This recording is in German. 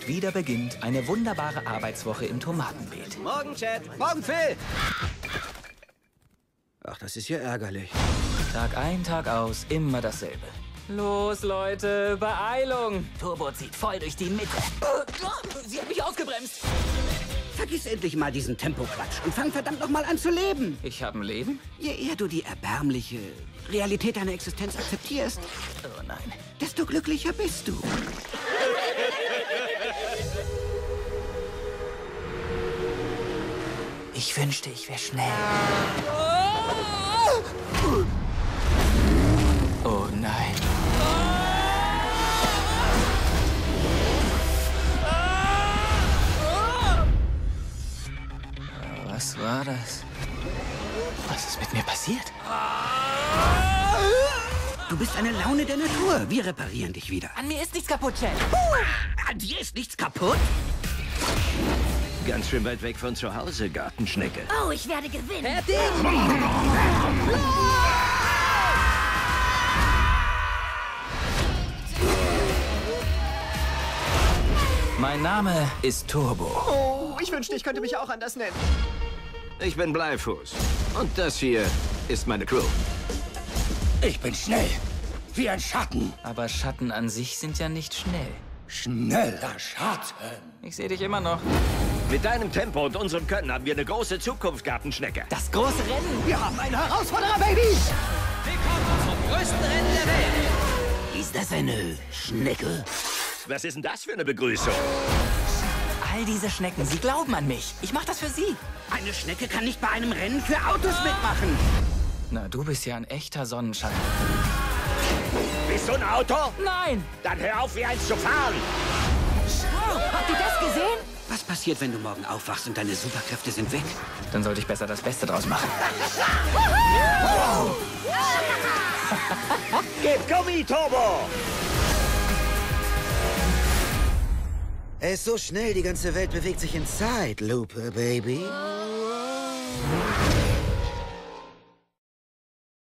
Und wieder beginnt eine wunderbare Arbeitswoche im Tomatenbeet. Morgen, Chad. Morgen, Phil. Ach, das ist ja ärgerlich. Tag ein, Tag aus, immer dasselbe. Los, Leute, Beeilung! Turbo zieht voll durch die Mitte. Sie hat mich ausgebremst. Vergiss endlich mal diesen Tempoquatsch und fang verdammt noch mal an zu leben. Ich habe ein Leben? Je eher du die erbärmliche Realität deiner Existenz akzeptierst, Oh nein. desto glücklicher bist du. Ich wünschte, ich wäre schnell. Oh nein. Was war das? Was ist mit mir passiert? Du bist eine Laune der Natur. Wir reparieren dich wieder. An mir ist nichts kaputt, Chad. An dir ist nichts kaputt? Ganz schön weit weg von zu Hause, Gartenschnecke. Oh, ich werde gewinnen. Mein Name ist Turbo. Oh, ich wünschte, ich könnte mich auch anders nennen. Ich bin Bleifuß. Und das hier ist meine Crew. Ich bin schnell, wie ein Schatten. Aber Schatten an sich sind ja nicht schnell. Schneller Schatten. Ich sehe dich immer noch. Mit deinem Tempo und unserem Können haben wir eine große Zukunft, Gartenschnecke. Das große Rennen. Wir haben einen Herausforderer, Baby. Willkommen zum größten Rennen der Welt. Ist das eine Schnecke? Was ist denn das für eine Begrüßung? All diese Schnecken, sie glauben an mich. Ich mache das für sie. Eine Schnecke kann nicht bei einem Rennen für Autos mitmachen. Na, du bist ja ein echter Sonnenschein. Bist du ein Auto? Nein! Dann hör auf, wie eins zu fahren. Oh, habt ihr das gesehen? Was passiert, wenn du morgen aufwachst und deine Superkräfte sind weg? Dann sollte ich besser das Beste draus machen. Gib Gummi, Turbo! Er ist so schnell, die ganze Welt bewegt sich in Zeitlupe, Baby.